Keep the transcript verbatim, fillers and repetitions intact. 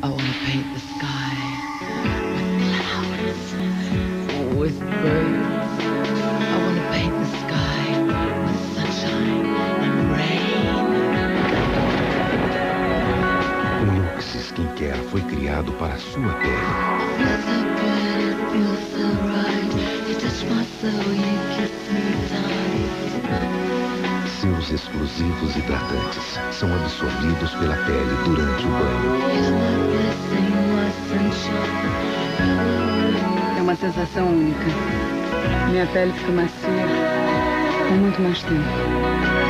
I want to paint the sky with clouds, with birds. I want to paint the sky with sunshine and rain. O Lux Skincare foi criado para a sua pele. Feels so good, it feels so right. You touch my soul, you kiss me tight. Seus exclusivos hidratantes são absorvidos pela pele durante o banho. É uma sensação única. Minha pele fica macia por muito mais tempo.